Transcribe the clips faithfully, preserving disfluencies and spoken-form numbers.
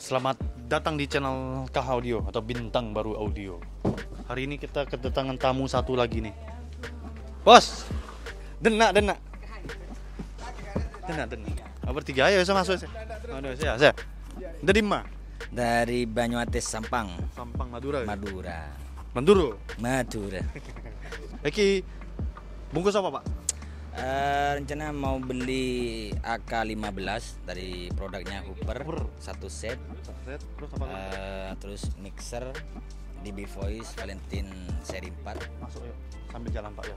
Selamat datang di channel K H Audio atau Bintang Baru Audio. Hari ini kita kedatangan tamu satu lagi nih. Bos, denak denak, denak denak. Oh, bertiga ayo saya masuk. Aduh, saya saya. Dari mana? Dari Banyuates Sampang. Sampang Madura. Ya? Madura. Madura. Madura. Eki bungkus apa Pak? Uh, rencana mau beli A K lima belas dari produknya Hooper, Hooper. satu set, Satu set, terus apa lagi? uh, terus mixer D B Voice Valentine seri empat. Masuk yuk, sambil jalan Pak ya.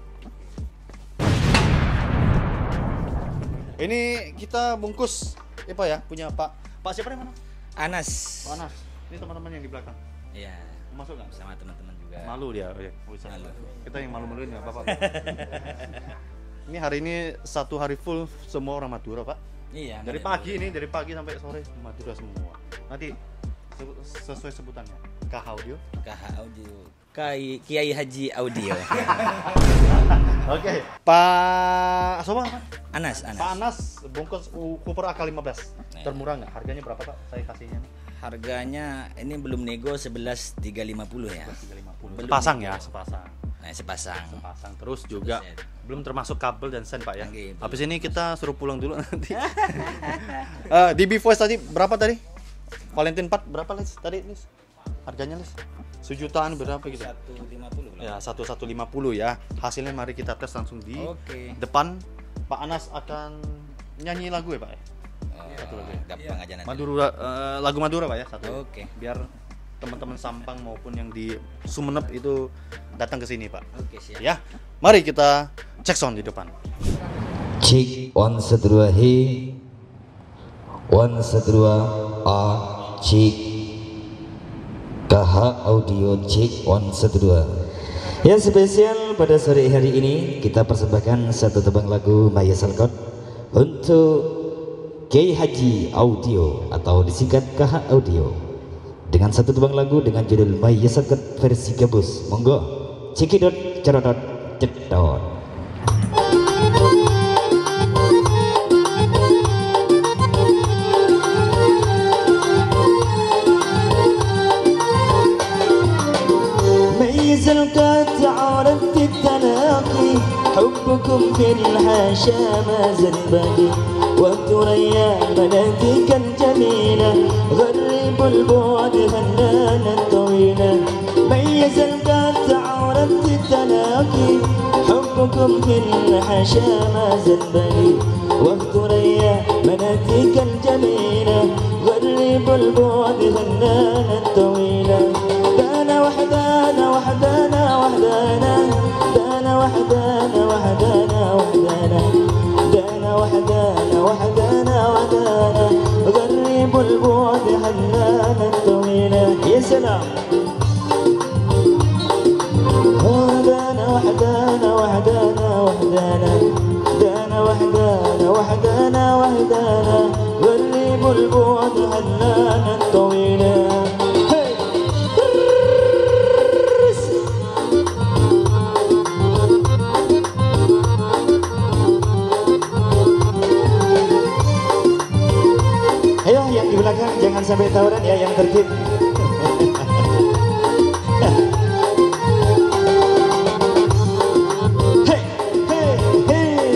Ini kita bungkus apa ya? Punya Pak. Pak siapa nih mana? Anas. Pak Anas. Ini teman-teman yang di belakang. Iya. Masuk nggak? Sama teman-teman juga. Malu dia. Oh, iya. Malu. Kita yang malu-maluin nggak apa-apa. Ini hari ini satu hari full semua orang Madura Pak. Iya. Dari pagi ini, dari pagi sampai sore Madura semua. Nanti sesuai sebutannya K H Audio. K H Audio. Kiai Kiai Haji Audio. Oke. Pak Soba apa? Anas, Anas. Pak Anas bungkus Hooper A K lima belas. Nah. Termurah nggak? Harganya berapa Pak? Saya kasihnya nih. Harganya ini belum nego sebelas tiga lima puluh ya. tiga lima puluh. Belum Sepasang nego. ya, sepasang. Nah, sepasang. Sepasang terus juga Set. belum termasuk kabel dan sen Pak ya. Oke, Habis ini kita suruh pulang dulu nanti. uh, D B Voice tadi berapa tadi? Valentine empat berapa Lis? Tadi Lis? Harganya Lis? Sejutaan berapa gitu? satu lima puluh. Ya, satu satu lima puluh ya. Hasilnya mari kita tes langsung di Oke. depan. Pak Anas akan nyanyi lagu ya Pak ya? Oh, Satu lagi. gampang aja nanti. Madura, uh, lagu Madura Pak ya satu. Oke. Biar teman-teman Sampang maupun yang di Sumenep itu datang ke sini Pak. Oke, siap. Ya, mari kita cek sound di depan. Cek one satu dua he, one satu dua a cek K H Audio cek one satu dua. Yang spesial pada sore hari ini kita persembahkan satu tebang lagu Maya Salkot untuk Kiai Haji Audio atau disingkat K H Audio dengan satu tebang lagu dengan judul Maya Salkot versi gabus. Monggo cekidot cerodot cedot. زلقت عرفت التلاقي حبكم في الحاشا ما زال باقي وثريا بناتك الجميلة غرب البعد فنانا طويلة ميز القت عرفت التلاقي حبكم في الحاشا ما زال باقي وثريا بناتك الجميلة غرب البعد فنانا طويلة دانا وحدانا وحدانا وحدانا دانا وحدانا وحدانا وحدانا دانا وحدانا وحدانا وحدانا غريب البعد حنانا طويلة يا سلام دانا وحدانا وحدانا وحدانا دانا وحدانا وحدانا وحدانا غريب البعد حنانا طويلة. Ayo yang di belakang jangan sampai tawuran ya, yang tertib. Hey, hey, hey.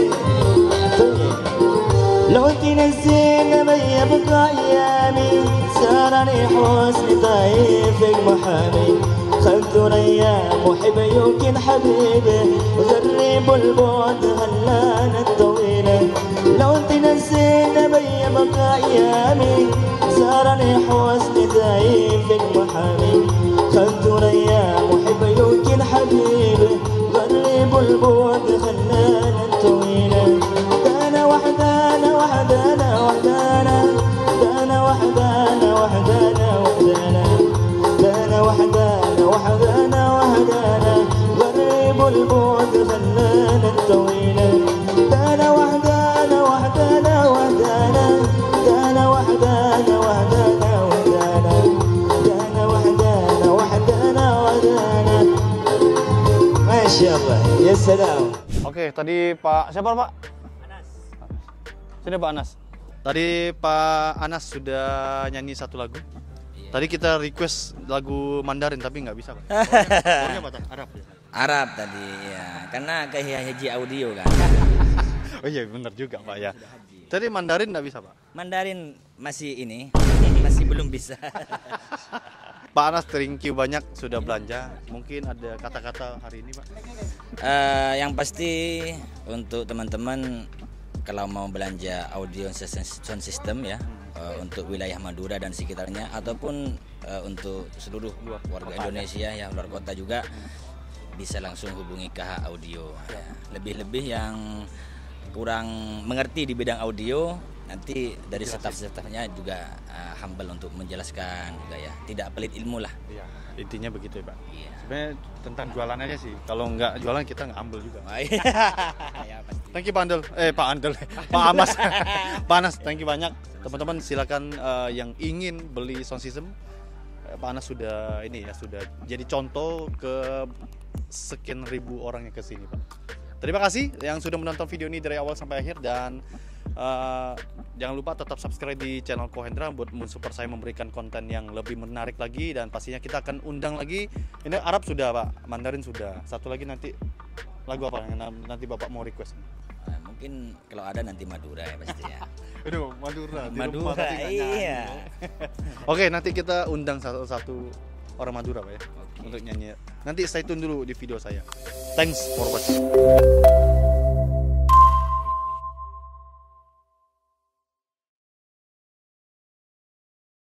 لو تنسينا ما يبقى ايامي سارني حسن طيفك محامي خلت ايام محب يمكن حبيبي غريب البعد هلانا الطويله لو تنسينا ما يبقى ايامي سارني حسن طيفك محامي خلت ايام محب يمكن حبيبي غريب البعد هلانا الطويله دانا وحدانا وحدانا وحدانا دانا وحدانا وحدانا وحدانا دانا وحدانا وحدانا وحدانا غريب البعد فنانا طويلا دانا وحدانا وحدانا وحدانا دانا وحدانا وحدانا وحدانا دانا وحدانا وحدانا وحدانا ما شاء الله يا سلام. Oke, tadi Pak siapa Pak? Anas. Sini Pak Anas. Tadi Pak Anas sudah nyanyi satu lagu. Iya. Tadi kita request lagu Mandarin tapi nggak bisa, Pak. Pokoknya apa? Arab ya. Arab tadi ya, karena kayak haji audio kan. Oh iya benar juga Pak ya. Tadi Mandarin nggak bisa Pak. Mandarin masih ini, masih belum bisa. Pak Anas, thank you banyak sudah belanja. Mungkin ada kata-kata hari ini Pak. Eh, yang pasti untuk teman-teman kalau mau belanja audio sound system ya, uh, untuk wilayah Madura dan sekitarnya ataupun uh, untuk seluruh warga Indonesia ya, luar kota juga bisa langsung hubungi K H Audio. Ya. Lebih-lebih yang kurang mengerti di bidang audio, nanti dari staf-stafnya juga uh, humble untuk menjelaskan juga ya, tidak pelit ilmu lah. Iya, intinya begitu ya Pak. Iya. Sebenarnya tentang jualan aja sih. Kalau nggak jualan kita nggak humble juga. Ya, pasti. Thank you Pak Andel, eh Pak Andel, Pak Amas, Pak Anas, thank you banyak. Teman-teman silakan uh, yang ingin beli sound system, uh, Pak Anas sudah ini ya sudah jadi contoh ke sekian ribu orang yang kesini Pak. Terima kasih yang sudah menonton video ini dari awal sampai akhir dan uh, jangan lupa tetap subscribe di channel Kohendra buat mensupport saya memberikan konten yang lebih menarik lagi dan pastinya kita akan undang lagi. Ini Arab sudah Pak, Mandarin sudah. Satu lagi nanti lagu apa yang nanti Bapak mau request? Nah, mungkin kalau ada nanti Madura ya pasti ya. Aduh, Madura. di Madura, rumah tadi nggak nyanyi. iya. Oke, nanti kita undang satu-satu orang Madura Pak ya, Oke. untuk nyanyi. Nanti stay tune dulu di video saya. Thanks for watching.